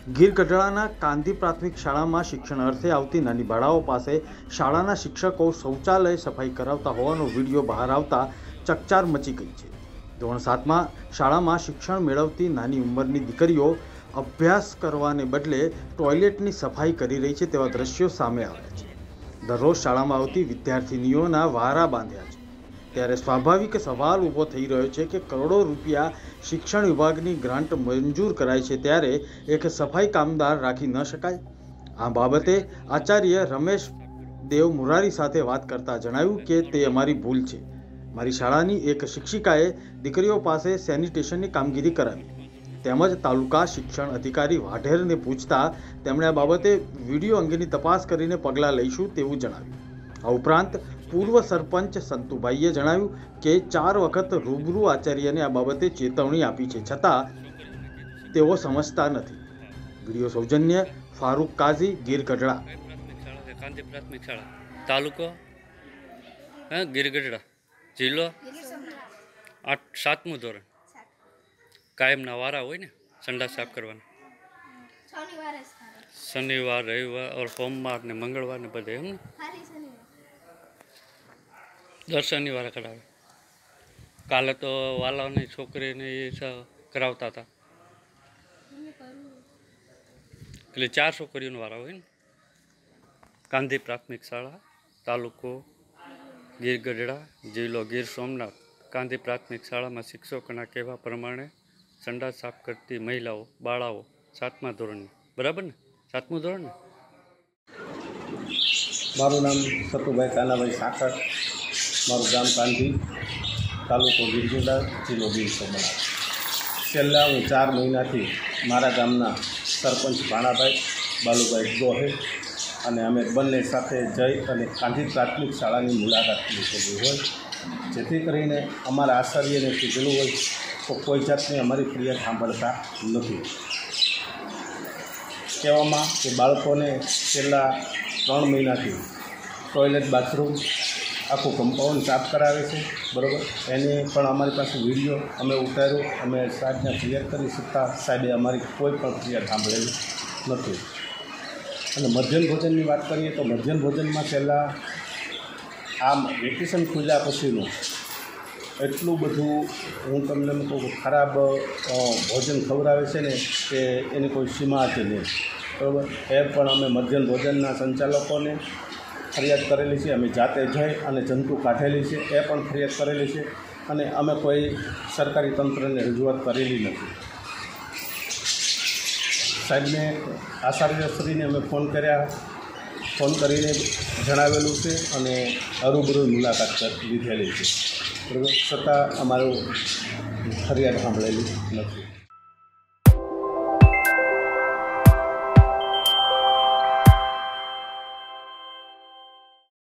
ગીર ગઢડાના કાંધી પ્રાથમિક શાળામાં શિક્ષણ અર્થે આવતી નાની બાળાઓ પાસે શાળાના શિક્ષકો શૌચાલય સફાઈ કરાવતા હોવાનો વિડીયો બહાર આવતા ચકચાર મચી ગઈ છે। ધોરણ 7માં શાળામાં શિક્ષણ મેળવતી નાની ઉંમરની દીકરીઓ અભ્યાસ કરવાને બદલે ટોયલેટની સફાઈ કરી રહી છે તેવા દ્રશ્યો સામે આવ્યા છે। દરરોજ શાળામાં આવતી વિદ્યાર્થીનીઓના વારા બાંધ્યા છે, ત્યારે સ્વાભાવિક સવાલ ઊભો થઈ રહ્યો છે કે કરોડો રૂપિયા શિક્ષણ વિભાગની ગ્રાન્ટ મંજૂર કરાય છે, ત્યારે એક સફાઈ કામદાર રાખી ન શકાય? આ બાબતે આચાર્ય રમેશ દેવ મુરારી સાથે વાત કરતા જણાવ્યું કે તે અમારી ભૂલ છે। મારી શાળાની એક શિક્ષિકાએ દીકરીઓ પાસે સેનિટેશનની કામગીરી કરાવી તેમજ તાલુકા શિક્ષણ અધિકારી વાઢેરને પૂછતા તેમણે આ બાબતે વિડીયો અંગેની તપાસ કરીને પગલાં લઈશું તેવું જણાવ્યું। આ ઉપરાંત પૂર્વ સરપંચ સંતુભાઈએ જણાવ્યું કે 4 વખત રૂબરૂ આચાર્યને આ બાબતે ચેતવણી આપી છે, છતાં તેઓ સમજતા નથી। વિડીયો સૌજન્ય ફારૂક કાઝી, ગીર ગઢડા। કાંધી પ્રાથમિક શાળા, તાલુકો ગીર ગઢડા, જિલ્લો 7મું ધોરણ। કાયમના વારા હોય ને સંડાસ સાફ કરવાના, શનિવાર રવિવાર और સોમવાર ને મંગળવાર ને બધે એમ ને દર શનિવારે કરાવે। કાલે તો વાલાની છોકરીને એ કરાવતા હતા, એટલે 4 છોકરીઓનો વારા હોય ને। કાંધી પ્રાથમિક શાળા, તાલુકો ગીર ગઢડા, જિલ્લો ગીર સોમનાથ। કાંધી પ્રાથમિક શાળામાં શિક્ષકોના કહેવા પ્રમાણે સંડાસ સાફ કરતી મહિલાઓ બાળાઓ 7મા ધોરણની, બરાબર ને? 7મું ધોરણ ને? મારું નામ સતુભાઈ કાનાભાઈ સાકર, મારું ગામ કાંધી, તાલુકો ગીર ગઢડા, જિલ્લો ગીર સોમનાથ। છેલ્લા હું 4 મહિનાથી મારા ગામના સરપંચ ભાણાભાઈ બાલુભાઈ ગોહેલ અને અમે બંને સાથે જઈ અને કાંધી પ્રાથમિક શાળાની મુલાકાત લીધેલી હોય, જેથી કરીને અમારા આચાર્યને કીધેલું હોય તો કોઈ જાતની અમારી ફરિયાદ સાંભળતા નથી। કહેવામાં કે બાળકોને છેલ્લા 3 મહિનાથી ટોયલેટ બાથરૂમ આખું કમ્પાઉન્ડ સાફ કરાવે છે, બરાબર। એને પણ અમારી પાસે વિડીયો અમે ઉતાર્યો, અમે સાહેબને ફરિયાદ કરી શકતા, સાહેબે અમારી કોઈ પણ ફરિયાદ સાંભળેલી નથી। અને મધ્યાહન ભોજનની વાત કરીએ તો મધ્યાહન ભોજનમાં છેલ્લા આમ વેકેશન ખુલ્યા પછીનું એટલું બધું હું તમને એમ કહું ખરાબ ભોજન ખવડાવે છે ને કે એની કોઈ સીમા જ નહીં, બરાબર। એ પણ અમે મધ્યાહન ભોજનના સંચાલકોને ફરિયાદ કરેલી છે, અમે જાતે જઈ અને જંતુ કાઢેલી છે, એ પણ ફરિયાદ કરેલી છે, અને અમે કોઈ સરકારી તંત્રને રજૂઆત કરેલી નથી। સાહેબને આચાર્યશ્રીને અમે ફોન કરીને જણાવેલું છે અને હરૂબરૂ મુલાકાત લીધેલી છે, બરાબર, છતાં અમારું ફરિયાદ સાંભળેલી નથી।